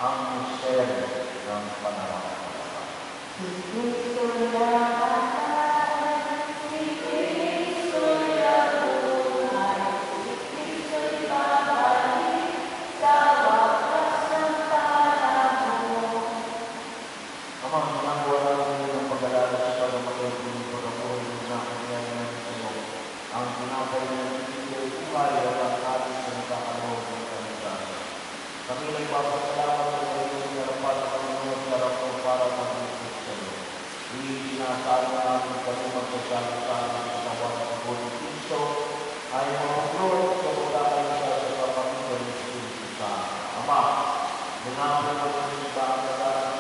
ang misteryo ng pananampalataya. Si Kristo namatay, si Kristo'y nabuhay, si Kristo'y babalik sa wakas ng panahon. Amang ginagawa namin ng pag-alala sa pagmamagitan ng pagkabuhay ng nakakayaan ng Diyos. Ang tinapay ng Diyos buhay at ang ating sa nakakalawag ng kanilang. Kami nagpapasalamat sa kanyang harapan at Panginoon sa harap mo para mag-ibig sa iyo. Isinasalo namin kami magsasalita ng katawan ng Pagod ng Kristo ay mamuklod sa pagkakalala sa kapamitan ng Espiritu sa Ama. Dinapin ang pagkakalala ng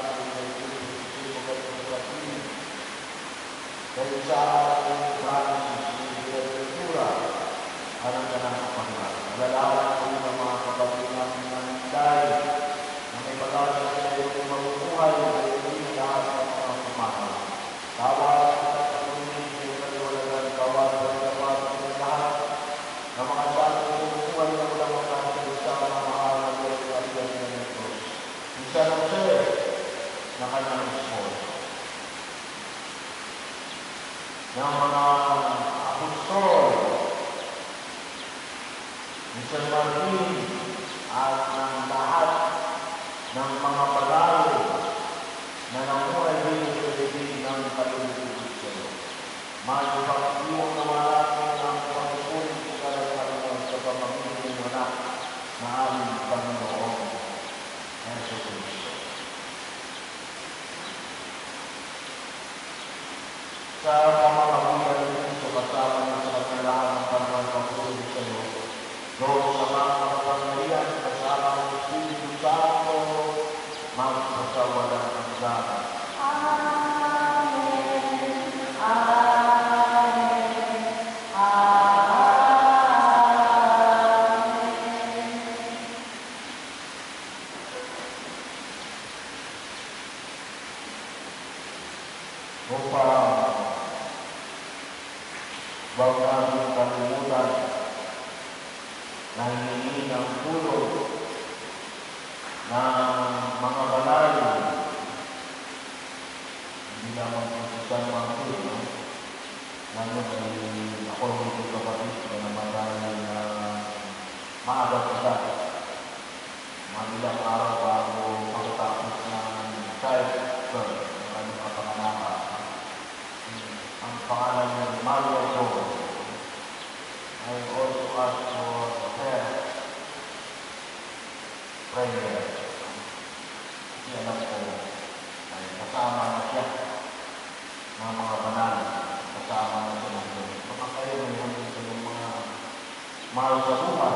dahil sa ating Francis, Miguel Ventura, alam ka ng kapanglaran. Lalawan ko ng mga kapatid namin ng dahil na may pag-asa sa iyo ng mabubuhay na hindi lahat ng mga pamahal. Tawad at patuloy sa iyo kaliwalagan, tawad at tawad sa lahat na mga dati ng buhay na walang makasalisa ng mahal na Diyos at Diyos ng Diyos. Isa ng siya na kanyang mismo. Ng mga apostol ni San Martin at ng lahat ng mga pagalo na namuhay din sa bibig ng kalulubog sa iyo. Magpapagdiwang naman natin ang pagpupunin sa kalagayan sa pamamagitan ng anak na aming Panginoon Jesus Cristo. Sa pamamagitan ng Kristo kasama niya sa kanilahan ng panahon pagpupunin sa iyo, Diyos sa mga kapangyarihan kasama ng Espiritu Santo, magpasawalang hanggan. Amen. Amen. Amen. Upang huwag namin kalimutan na hingin ang tulong ng mga banal, hindi naman po si San Martin, lalo ay ako nito kapatid na namatay na maaga pa siya. Manilang araw bago pagkatapos ng child birth, ng kanyang kapanganakan. Ang pangalan ng Maria Jo. I also ask for her prayer. Kasi alam ko ay kasama na siya ng mga banal, kasama na siya ng Diyos. Baka kayo mayroon din sa mga mahal sa buhay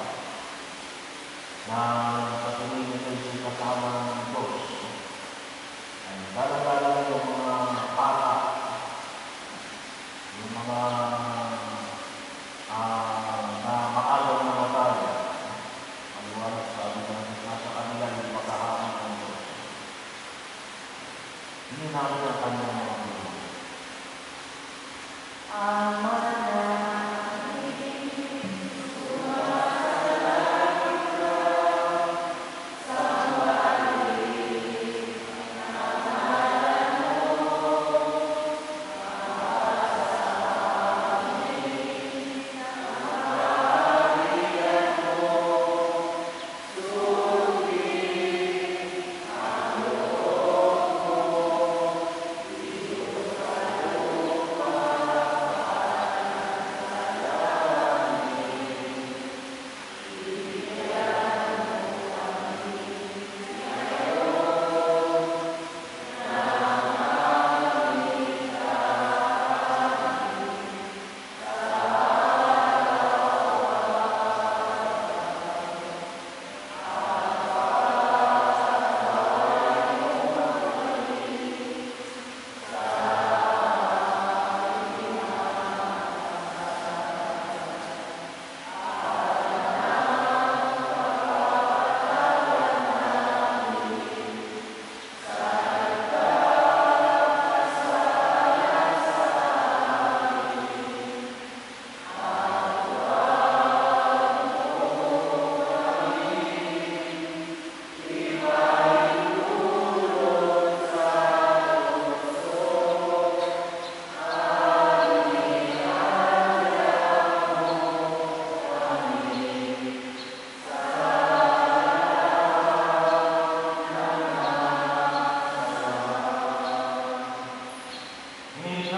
na sa tingin nito yung kasama ng Diyos. Ay lalo-lalo yung mga bata, yung mga na maaga na namatay. Maliwanag sabi na nasa kanila yung pagkahaman ng Diyos. Hindi namin ang kanyang mga tulong. Ama na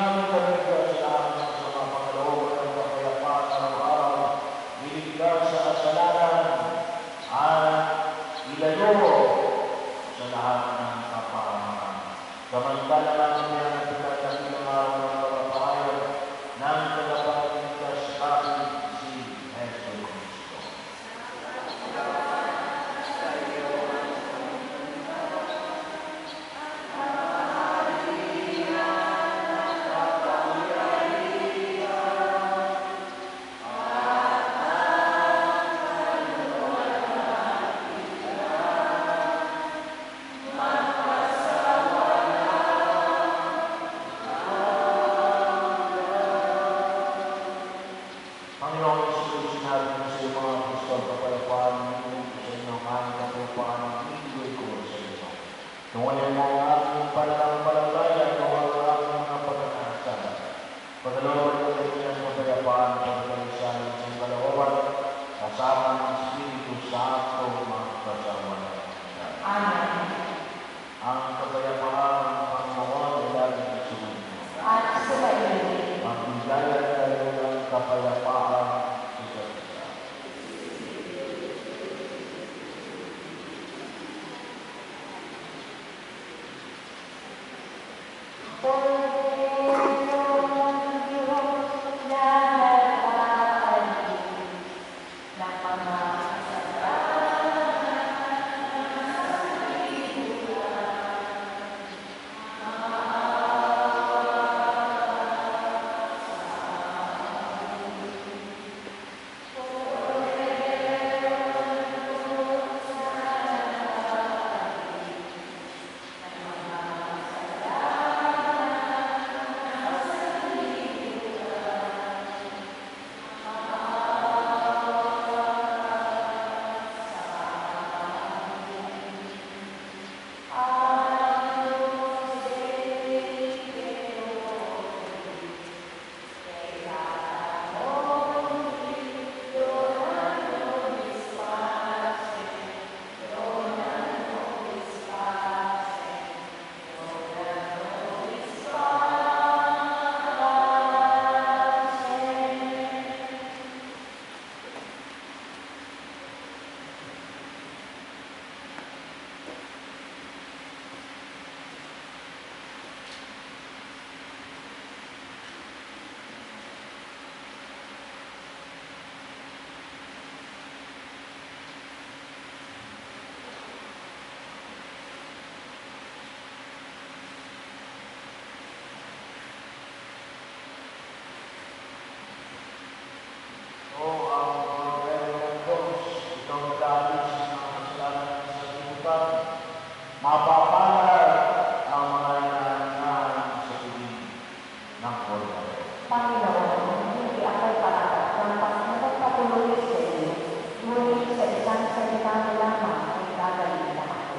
namin kami sa aming mga Panginoon ng kapayapaan araw-araw, iligtas sa kasalanan, at ilayo sa lahat ng kapahamakan. Samantala namin yan ang pinagdakilang araw ng kapapahayag ng tagapagligtas natin si Jesu Cristo. Panginoon Jesus, sinabi mo sa iyo mga Kristo, kapayapaan ninyo sa inyo, kahit kapayapaan ang ibigay ko sa inyo. Tungayan mo ang aking pananampalataya, tungayan mo ang aking mga pagkakasal. Pagkalooban mo sa inyo ang kapayapaan, pagkalisan ng isang kalooban, kasama ng Espiritu Santo, magkasawalan. Amen. Ang kapayapaan ng Panginoon ay laging sumunod. At sa kaibig, Magbigayan kayo ng kapayapaan sa isa't isa. Mapapalad ang mga inaanyahan sa piling ng Kordero. Panginoon, hindi ako'y parapat ng pagpapatuloy sa iyo, ngunit sa isang salita mo lamang ay gagaling na ako.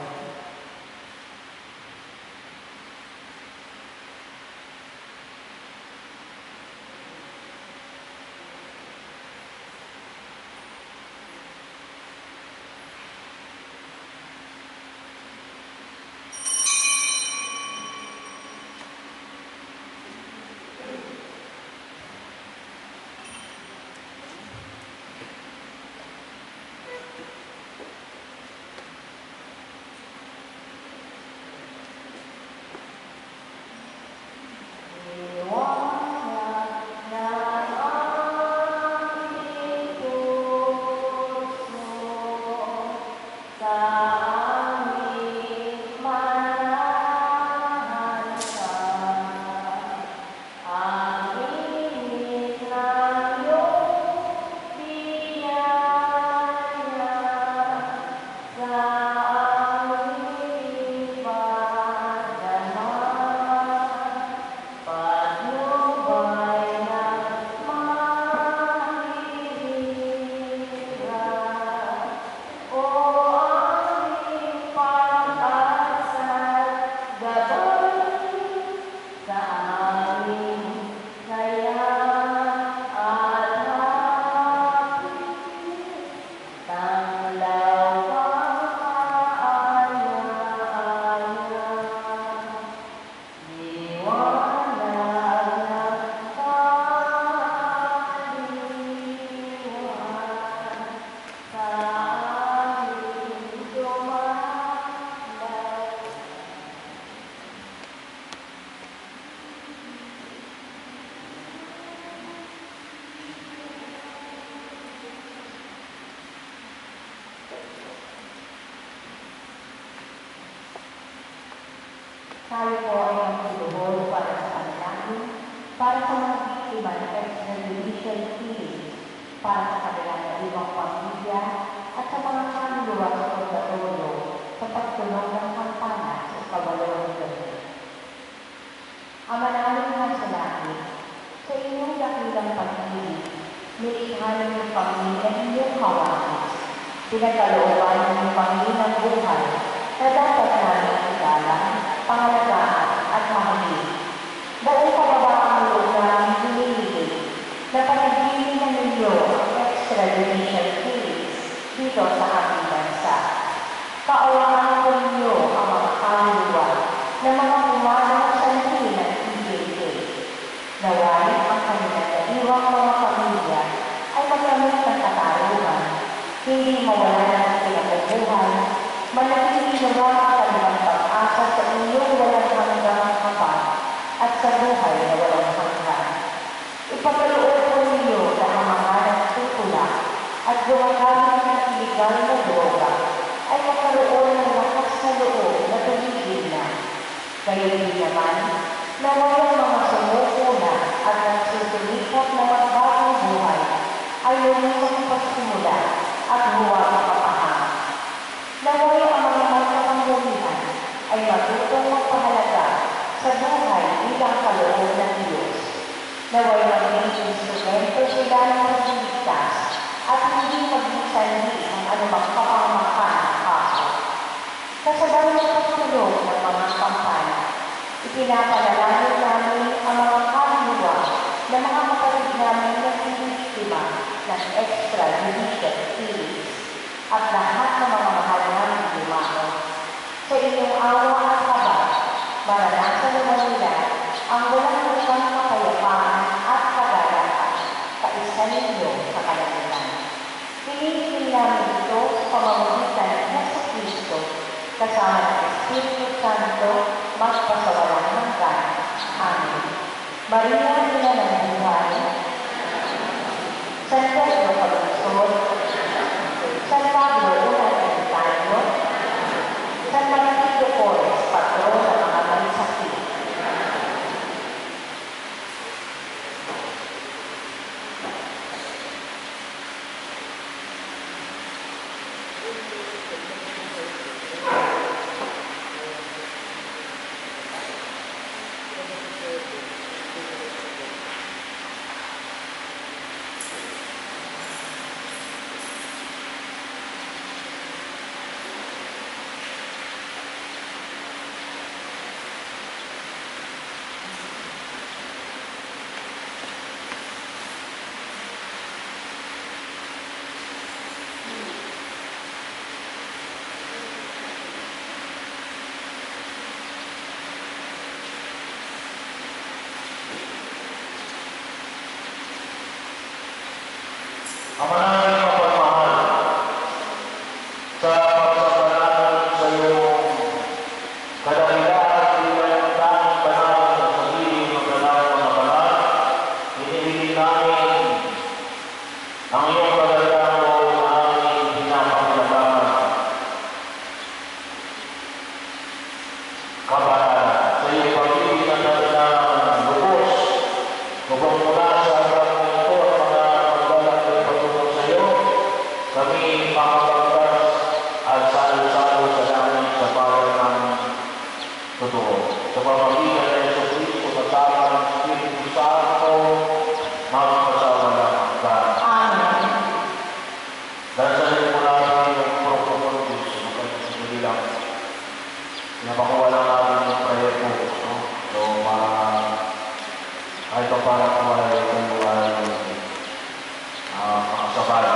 Tayo po ay magtuluhod para sa panalangin, para sa mga biktima ng extrajudicial killings, para sa kanilang naiwang pamilya, at sa mga kaluluwa sa pagkatulo sa pagtunog ng kampana sa kabalawang gabi. Ama namin na sa langit, sa inyong dakilang pag-ibig, nilikha ng pamilya inyong hawakis, pinagkalooban ng Panginoon buhay na dapat namin igalang, pangalagaan at mahalin. Buong kababaan loob namin hinihiling na panaginip na ninyo ang extrajudicial killings dito sa ating bansa. Kaawaan po ninyo ang mga kaluluwa na mga pumalang sanhi ng PJJ. Naway ang kanilang naiwang mga pamilya ay magkamit ng katarungan, hindi mawala ng pinabubuhay, manatili naman ang kanilang pag-asa sa inyong walang hanggang kapal at sa buhay na walang hanggan. Ipagkaloob po ninyo na ang mga nagtutula at gumagamit ng iligal na droga ay magkaroon ng lakas na loob na tumigil na. Gayon din naman, naway ang mga sumukuna at nagsusulikap na magbagong buhay ay lumusong pagsimula at huwag makapahangat. Naway ang mga magkakambulihan ay matutong magpahalaga sa buhay bilang kaloob ng Diyos. Naway maging instrumento sila ng pagligtas at hindi magbisanhi ang anumang kapamakan ng kaso. Kasabay ng pagtulog ng mga kampanya, ipinapanalangin namin ang mga kaluluwa na mga kapatid namin na biktima ng extrajudicial killings at lahat ng mga mahal namin lumano. Sa inyong awa at habag, maranasan naman nila ang walang hanggang kapayapaan at kagalakan kaisa ninyo sa kalangitan. Hinihiling namin ito sa pamamagitan ng Jesucristo kasama ng Espiritu Santo magpasawalang hanggan. Amen. Maria, ina ng buhay, San Pedro Paglusod, San Pablo Unang Ermitaño, San Martín Porres, patron ng mga may sakit. Ama namin mapagmahal, sa pagsasalan sa iyong kadakilaan, bilang tanging banal sa sarili ng banal na banal, hinihiling namin ang iyong kadakilaan o aming pinapakalaban. Kapataran sa iyong pag-ibig na kanilang lubos, upang mula sa hanggang ito at mga pagbalak na ipatulong sa iyo, kami makapagdas at salo-salo sa langit sa bayan ng totoo. Sa pamamagitan ng Jesucristo, kasama ng Espiritu Santo, magpasawalang hanggan. Amen. Dansalin mo natin yung protocol Diyos, magkakasili lang. Napakuha lang natin yung prayer po. No? So, kahit pa para po ay ito ay makasabay.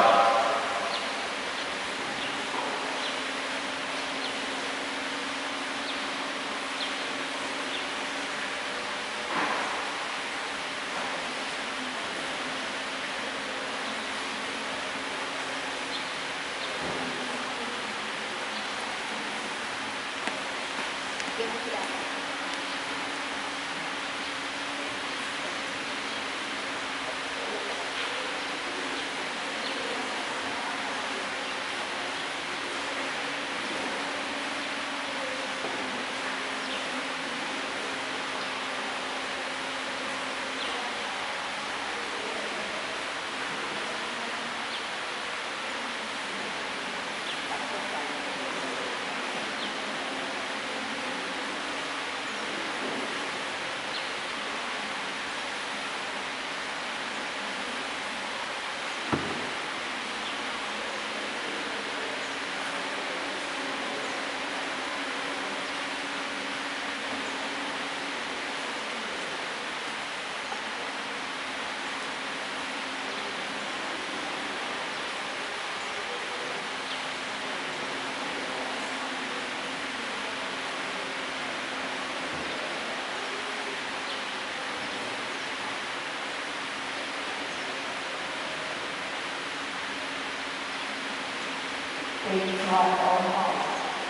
Page 105.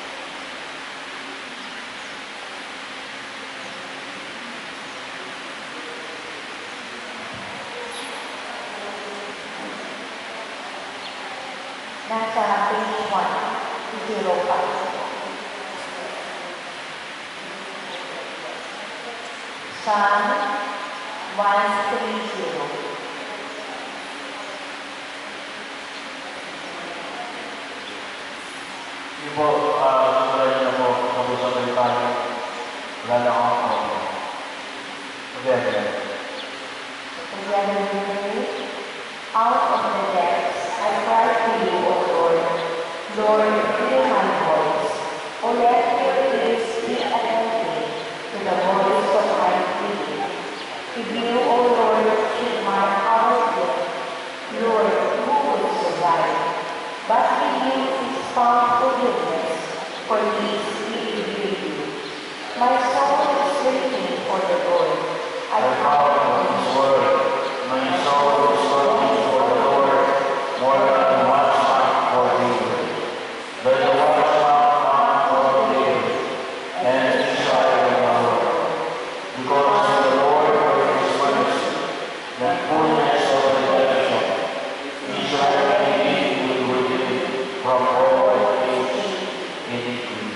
Nasa page 105. Psalm 130. Hindi po, susulat niyo po, sabay-sabay tayo. Wala lang ako. Okay. Together with me, out of the depths, I cry to you, O Lord. Lord, hear my voice. O let your ears be attentive to the voice of my plea. If you, O Lord, should mark our guilt, Lord, who will survive? But in you is found forgiveness, for these we revere you. My soul is waiting for the Lord. I count on His word. My soul is longing for the Lord more than watchman for David. Let the watchman come for David, and Israel the Lord. Because of the Lord for His mercy, the fullness of redemption, Israel indeed will redeem from all its iniquity.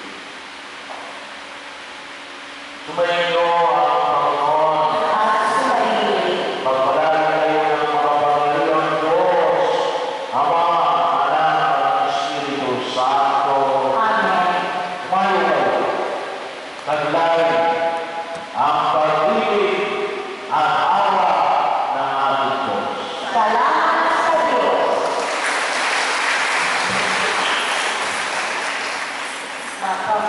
Sumayin niyo ang Panginoon. Pagpalain kayo ng makapangyarihang Diyos, Ama, Anak, at Espiritu Santo. Amen. Tumayo kayo. Taglayin ang pag-ibig at awa ng ating Diyos. Salamat sa Diyos.